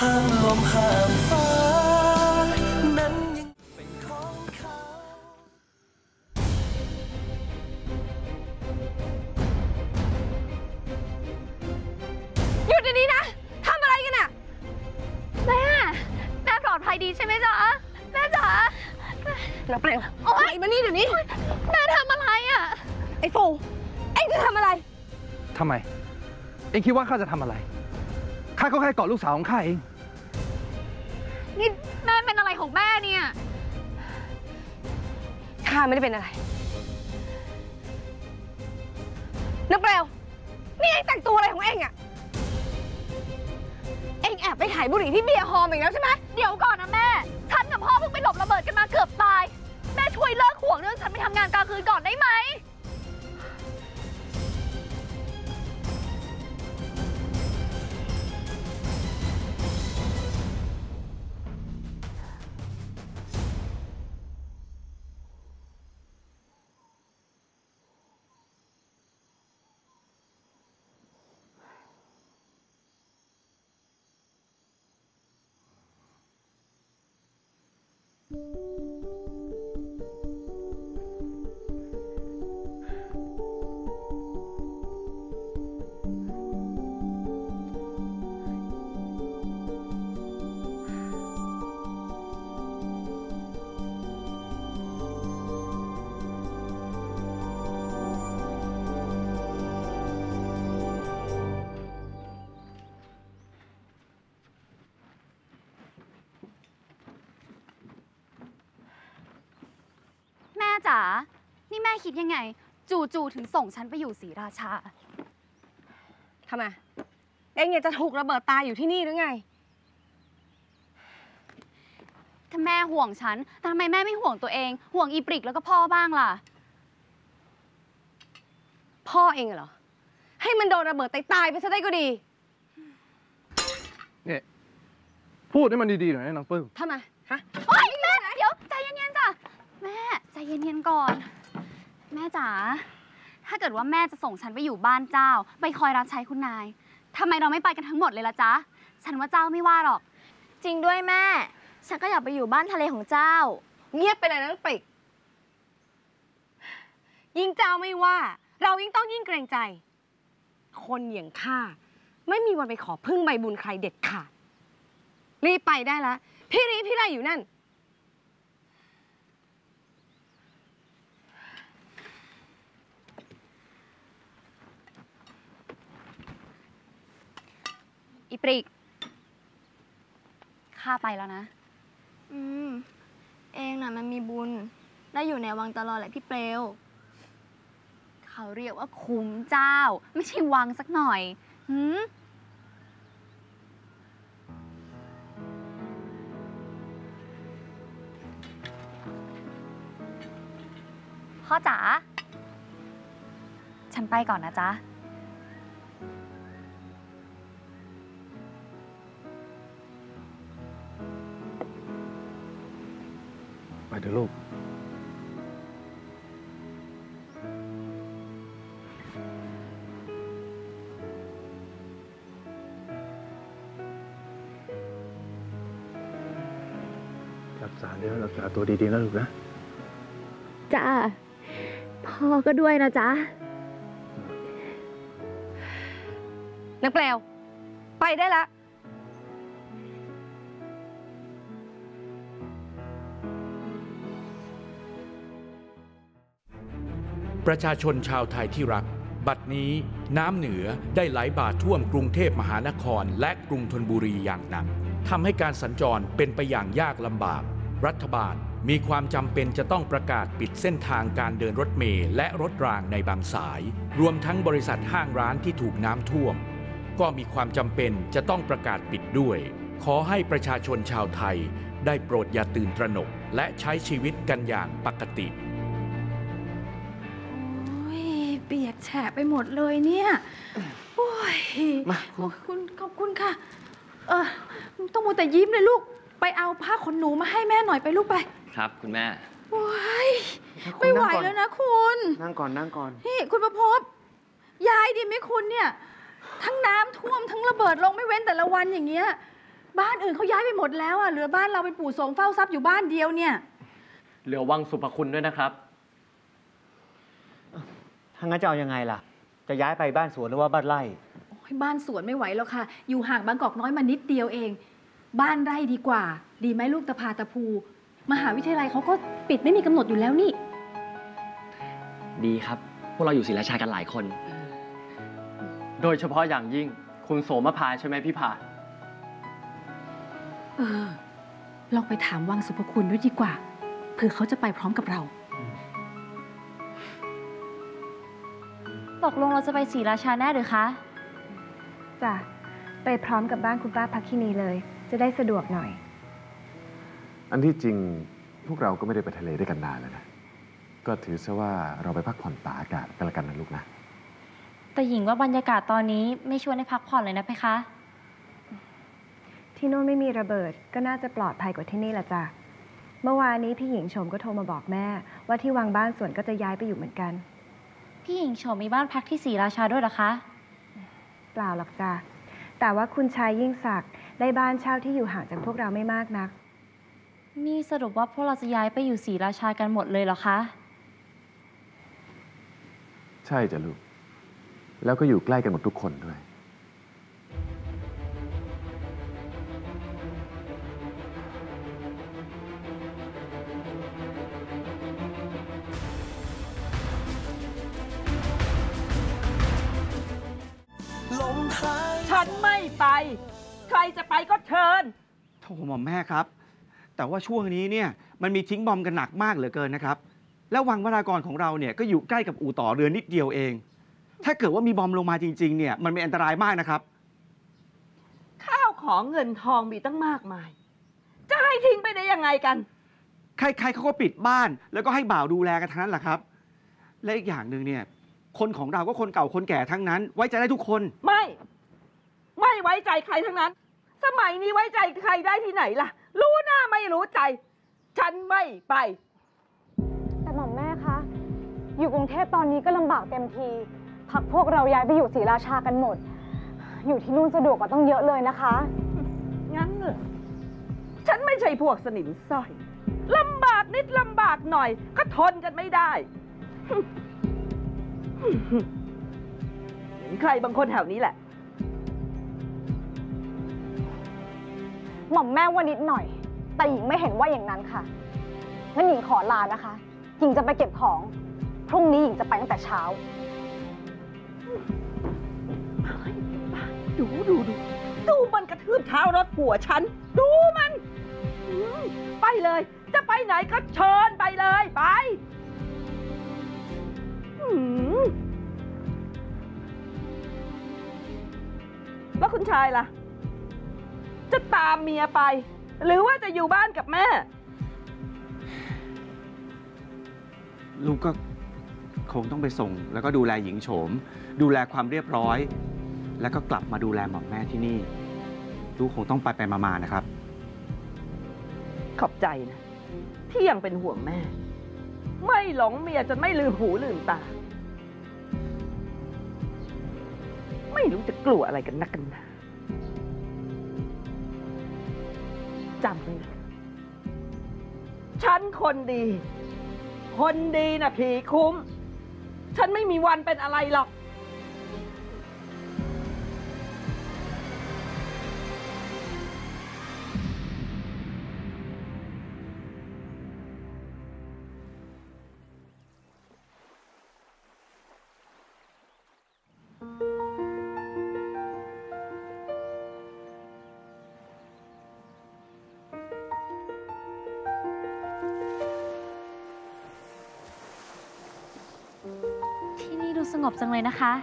ห้ามลมห้ามฟ้านั้นยังเป็นของเขาหยุดเดี๋ยวนี้นะทำอะไรกันอะแม่ปลอดภัยดีใช่ไหมจ๊ะแม่จ๋าแล้วเปล่าโอ๊ยมานี่เดี๋ยวนี้แม่ทำอะไรอะไอ้ฟูเอ็งจะทำอะไรทำไมเอ็งคิดว่าข้าจะทำอะไรข้าก็แค่กอดลูกสาวของข้าเองนี่แม่เป็นอะไรของแม่เนี่ยข้าไม่ได้เป็นอะไรนักเปล่านี่เอ็งแต่งตัวอะไรของเอ็งอะเอ็งแอบไปขายบุหรี่ที่เบียร์ฮอลล์อีกแล้วใช่ไหมเดี๋ยวก่อนนะแม่ฉันกับพ่อเพิ่งไปหลบระเบิดกันมาเกือบตายแม่ช่วยเลิกห่วงเรื่องฉันไปทำงานกลางคืนก่อนได้ไหมแม่จ๋านี่แม่คิดยังไงจู่ๆถึงส่งฉันไปอยู่ศรีราชาทำไมเอ็งอยากจะถูกระเบิดตายอยู่ที่นี่หรือไงถ้าแม่ห่วงฉันทำไมแม่ไม่ห่วงตัวเองห่วงอีปริกแล้วก็พ่อบ้างล่ะพ่อเองเหรอให้มันโดนระเบิดตายไปซะได้ก็ดีเนี่ยพูดให้มันดีๆหน่อยนะน้องปื้มทำไมฮะโอ๊ยแม่เดี๋ยวใจเย็นๆจ้ะแม่ใจเย็นๆก่อนแม่จ๋าถ้าเกิดว่าแม่จะส่งฉันไปอยู่บ้านเจ้าไปคอยรับใช้คุณนายทำไมเราไม่ไปกันทั้งหมดเลยล่ะจ๊ะฉันว่าเจ้าไม่ว่าหรอกจริงด้วยแม่ฉันก็อยากไปอยู่บ้านทะเลของเจ้าเงียบไปเลยนะปริกยิ่งเจ้าไม่ว่าเรายิ่งต้องยิ่งเกรงใจคนอย่างข้าไม่มีวันไปขอพึ่งใบบุญใครเด็ดขาดรีบไปได้ละพี่รีพี่ไรอยู่นั่นอีปริกข้าไปแล้วนะเองน่ะมันมีบุญได้อยู่ในวังตลอดแหละพี่เปลวเขาเรียกว่าคุ้มเจ้าไม่ใช่วังสักหน่อยพ่อจ๋าฉันไปก่อนนะจ๊ะไปเถอะลูกรักษาเนื้อรักษาตัวดีๆนะลูกนะจ้าพ่อก็ด้วยนะจ๊ะนักแปลวไปได้ละประชาชนชาวไทยที่รักบัดนี้น้ำเหนือได้ไหลบ่าท่วมกรุงเทพมหานครและกรุงธนบุรีอย่างหนักทำให้การสัญจรเป็นไปอย่างยากลำบากรัฐบาลมีความจำเป็นจะต้องประกาศปิดเส้นทางการเดินรถเมล์และรถรางในบางสายรวมทั้งบริษัทห้างร้านที่ถูกน้ำท่วมก็มีความจำเป็นจะต้องประกาศปิดด้วยขอให้ประชาชนชาวไทยได้โปรดอย่าตื่นตระหนกและใช้ชีวิตกันอย่างปกติเปียกแฉะไปหมดเลยเนี่ยโอ้ยมาขอบคุณค่ะต้องมัวแต่ยิ้มเลยลูกไปเอาผ้าขนหนูมาให้แม่หน่อยไปลูกไปครับคุณแม่โอ้ยไม่ไหวแล้วนะคุณนั่งก่อนนี่คุณประพบยายดีไหมคุณเนี่ยทั้งน้ำท่วมทั้งระเบิดลงไม่เว้นแต่ละวันอย่างเงี้ยบ้านอื่นเขาย้ายไปหมดแล้วอ่ะเหลือบ้านเราเป็นปู่โสมเฝ้าทรัพย์อยู่บ้านเดียวเนี่ยเหลือวังสุภคุณด้วยนะครับถ้างั้นจะเอายังไงล่ะ จะย้ายไปบ้านสวนหรือว่าบ้านไร่โอ้ยบ้านสวนไม่ไหวแล้วค่ะ อยู่ห่างบางกอกน้อยมานิดเดียวเอง บ้านไร่ดีกว่า ดีไหมลูกตะพาตะภูมหาวิทยาลัยเขาก็ปิดไม่มีกำหนดอยู่แล้วนี่ดีครับ พวกเราอยู่ศรีราชากันหลายคนโดยเฉพาะอย่างยิ่งคุณโสมภาใช่ไหมพี่ผาลองไปถามวังสุภคุณด้วยดีกว่าเผื่อเขาจะไปพร้อมกับเราตกลงเราจะไปศรีราชาแน่หรือคะจ้ะ ไปพร้อมกับบ้านคุณป้าพักคินีเลย จะได้สะดวกหน่อยอันที่จริงพวกเราก็ไม่ได้ไปทะเลด้วยกันนานแล้วนะ ก็ถือซะว่าเราไปพักผ่อนตากอากาศกันละกันนะลูกนะแต่หญิงว่าบรรยากาศตอนนี้ไม่ชวนให้พักผ่อนเลยนะเพคะที่โน่นไม่มีระเบิดก็น่าจะปลอดภัยกว่าที่นี่ละจ้ะ เมื่อวานนี้พี่หญิงชมก็โทรมาบอกแม่ ว่าที่วังบ้านสวนก็จะย้ายไปอยู่เหมือนกันพี่หญิงโฉมมีบ้านพักที่ศรีราชาด้วยเหรอคะเปล่าหรอกจ้ะ แต่ว่าคุณชายยิ่งศักดิ์ได้บ้านเช่าที่อยู่ห่างจากพวกเราไม่มากนักนี่สรุปว่าพวกเราจะย้ายไปอยู่ศรีราชากันหมดเลยเหรอคะใช่จ้ะลูก แล้วก็อยู่ใกล้กันหมดทุกคนด้วยลมหายฉันไม่ไป ใครจะไปก็เชิญโทหม่อมแม่ครับ แต่ว่าช่วงนี้เนี่ยมันมีทิ้งบอมกันหนักมากเหลือเกินนะครับ แล้ววังวรากรของเราเนี่ยก็อยู่ใกล้กับอู่ต่อเรือนิดเดียวเอง ถ้าเกิดว่ามีบอมลงมาจริงๆเนี่ยมันเป็นอันตรายมากนะครับข้าวของเงินทองมีตั้งมากมาย จะให้ทิ้งไปได้ยังไงกันใครๆเขาก็ปิดบ้าน แล้วก็ให้บ่าวดูแลกันทั้งนั้นแหละครับ และอีกอย่างหนึ่งเนี่ยคนของเราก็คนเก่าคนแก่ทั้งนั้น ไว้ใจได้ทุกคนไม่ไว้ใจใครทั้งนั้น สมัยนี้ไว้ใจใครได้ที่ไหนล่ะ รู้หน้าไม่รู้ใจ ฉันไม่ไปแต่หม่อมแม่คะ อยู่กรุงเทพตอนนี้ก็ลำบากเต็มที พักพวกเราย้ายไปอยู่ศรีราชากันหมด อยู่ที่นู่นสะดวกกว่าต้องเยอะเลยนะคะงั้นเหรอฉันไม่ใช่พวกสนิมสร้อยลำบากนิดลำบากหน่อย ก็ทนกันไม่ได้ เห็นใครบางคนแถวนี้แหละหม่อมแม่ว่านิดหน่อย แต่หญิงไม่เห็นว่าอย่างนั้นค่ะ งั้นหญิงขอลานะคะ หญิงจะไปเก็บของ พรุ่งนี้หญิงจะไปตั้งแต่เช้าดูมันกระทืบเท้ารถผัวฉัน ดูมันไปเลย จะไปไหนก็เชิญไปเลยไปแล้วคุณชายล่ะ จะตามเมียไป หรือว่าจะอยู่บ้านกับแม่ลูกก็คงต้องไปส่ง แล้วก็ดูแลหญิงโฉม ดูแลความเรียบร้อย แล้วก็กลับมาดูแลหม่อมแม่ที่นี่ ลูกคงต้องไปมาๆนะครับขอบใจนะ ที่ยังเป็นห่วงแม่ ไม่หลงเมียจนไม่ลืมหูลืมตา ไม่รู้จะกลัวอะไรกันนักกันหนาจำไว้นะฉันคนดี คนดีนะผีคุ้ม ฉันไม่มีวันเป็นอะไรหรอกที่นี่ดูสงบจังเลยนะคะ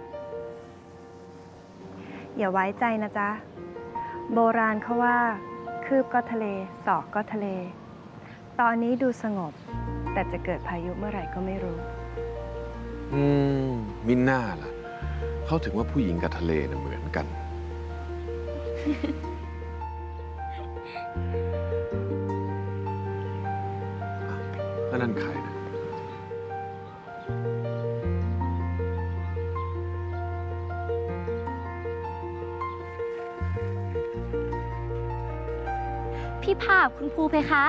อย่าไว้ใจนะจ๊ะ โบราณเขาว่า คืบก็ทะเล ศอกก็ทะเล ตอนนี้ดูสงบ แต่จะเกิดพายุเมื่อไหร่ก็ไม่รู้มิน่าล่ะ เขาถึงว่าผู้หญิงกับทะเลน่ะเหมือนกันแล้วนั่นใครนะพี่ภาพคุณภูเพคะ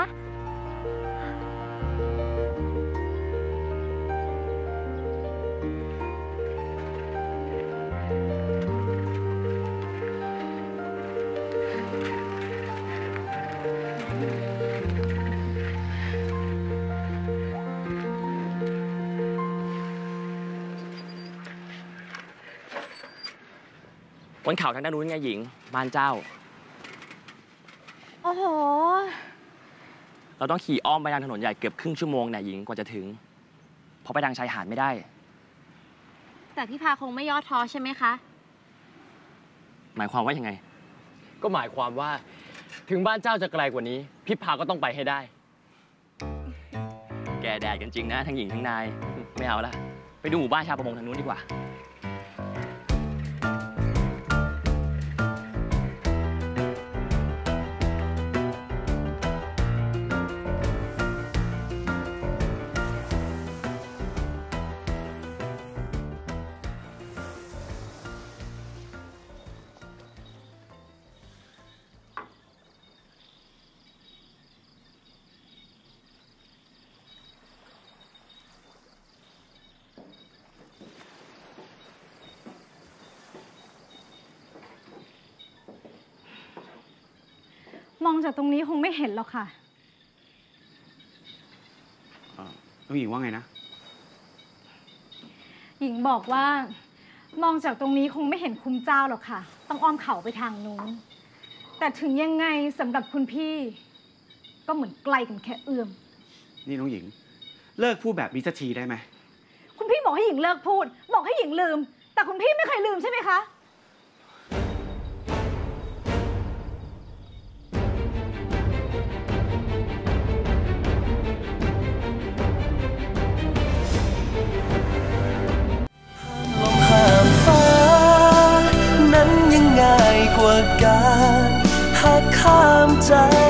บนเขาทางด้านนู้นไงหญิงบ้านเจ้าโอ้โหเราต้องขี่อ้อมไปทางถนนใหญ่เกือบครึ่งชั่วโมงเนี่ยหญิงกว่าจะถึงเพราะไปทางชายหาดไม่ได้แต่พี่พาคงไม่ย่อท้อใช่ไหมคะหมายความว่ายังไงก็หมายความว่าถึงบ้านเจ้าจะไกลกว่านี้พี่พาก็ต้องไปให้ได้แกแดดกันจริงนะทั้งหญิงทั้งนายไม่เอาละไปดูหมู่บ้านชาวประมงทางนู้นดีกว่ามองจากตรงนี้คงไม่เห็นหรอกค่ะน้องหญิงว่าไงนะหญิงบอกว่ามองจากตรงนี้คงไม่เห็นคุ้มเจ้าหรอกค่ะต้องอ้อมเขาไปทางนู้นแต่ถึงยังไงสำหรับคุณพี่ก็เหมือนใกล้กันแค่เอื้อมนี่น้องหญิงเลิกพูดแบบนี้สักทีได้ไหมคุณพี่บอกให้หญิงเลิกพูดบอกให้หญิงลืมแต่คุณพี่ไม่เคยลืมใช่ไหมคะกว่าการหักข้ามใจ